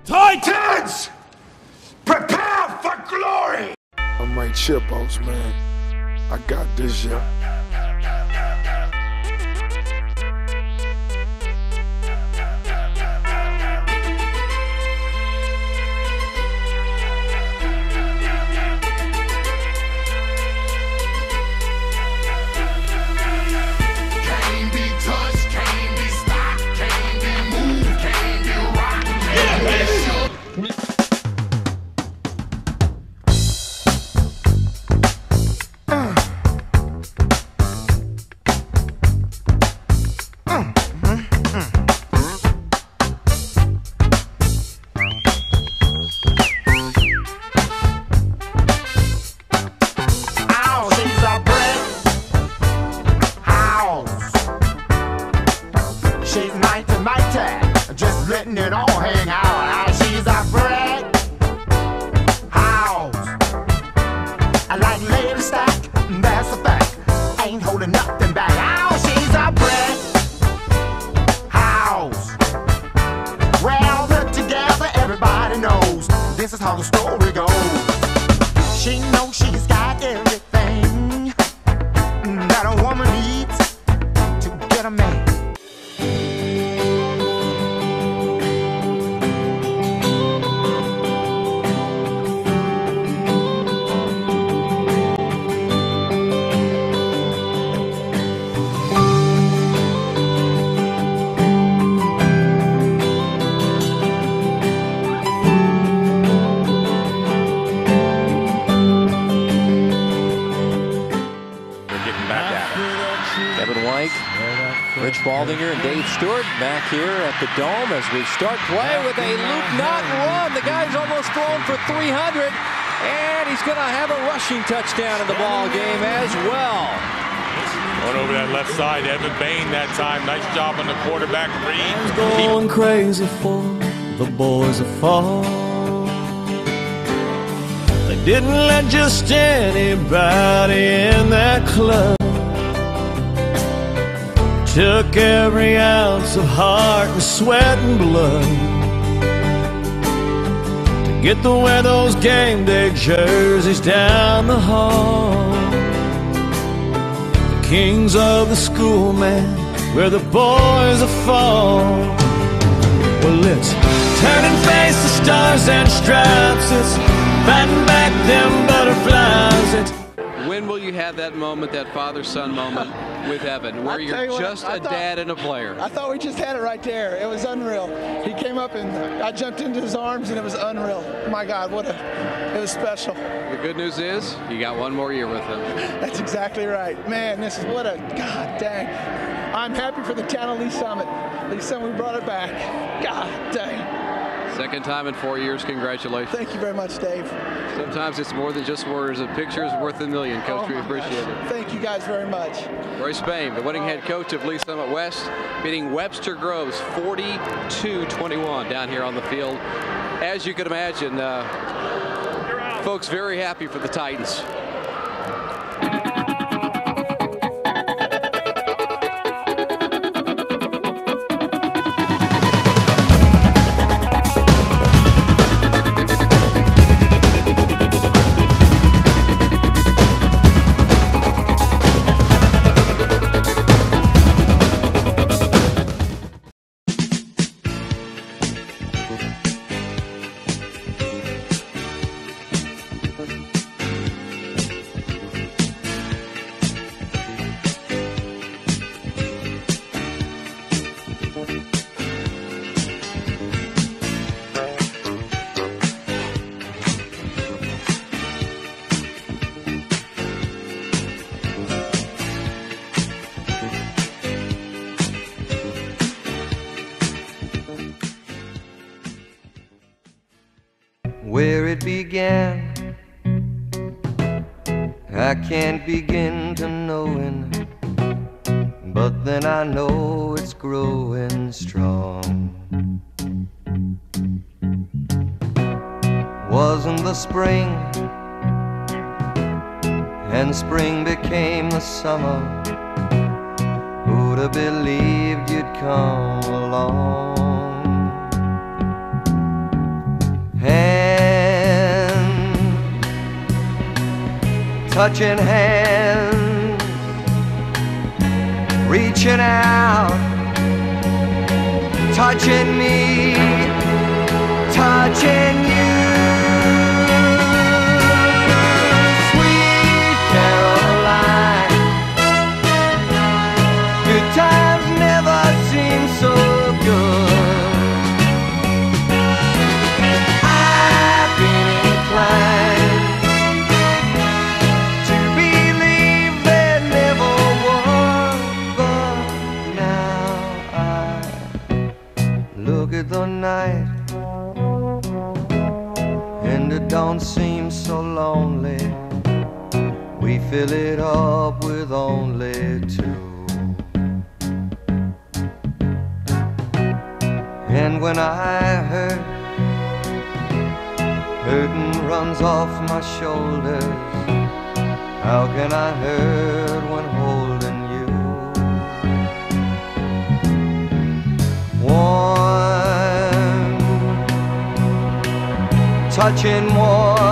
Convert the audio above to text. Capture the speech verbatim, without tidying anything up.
Titans, prepare for glory! I'm right chipos, man. I got this, yeah. She's mighty, mighty, just letting it all hang out. She's a brick house. I like lady stack, that's a fact. Ain't holding nothing back. Oh, she's a brick house. Well put together, everybody knows this is how the story goes. She knows she's got everything that a woman needs to get a man. Rich Baldinger and Dave Stewart back here at the Dome as we start play with a loop not run. The guy's almost thrown for three hundred, and he's going to have a rushing touchdown in the ball game as well. Going over that left side, Evan Bain that time. Nice job on the quarterback read. Going crazy for the boys of fall. They didn't let just anybody in that club. Took every ounce of heart and sweat and blood to get to wear those game day jerseys down the hall. The kings of the school, man, where the boys are fall. Well, it's turn and face the stars and stripes. It's fighting back them butterflies. It's when will you have that moment, that father-son moment with Evan, where you're you what, just a thought, dad and a player? I thought we just had it right there. It was unreal. He came up and I jumped into his arms and it was unreal. My God, what a, it was special. The good news is you got one more year with him. That's exactly right. Man, this is what a, God dang. I'm happy for the town of Lee Summit. Lee Summit, we brought it back. God dang. Second time in four years, congratulations. Thank you very much, Dave. Sometimes it's more than just words. A picture is worth a million, Coach. Oh we appreciate gosh. it. Thank you guys very much. Roy Spain, the winning head coach of Lee Summit West, beating Webster Groves forty-two twenty-one down here on the field. As you can imagine, uh, folks very happy for the Titans. Where it began, I can't begin to knowing, but then I know it's growing strong. Wasn't the spring, and spring became the summer. Who'd have believed you'd come along? touching hands, reaching out, touching me, touching you. Sweet Caroline, good times never seem so good. I've been inclined to believe there never was, but now I look at the night and it don't seem so lonely. We fill it up with only two. And when I hurt, hurting runs off my shoulders. How can I hurt when holding you? Warm, touching warm,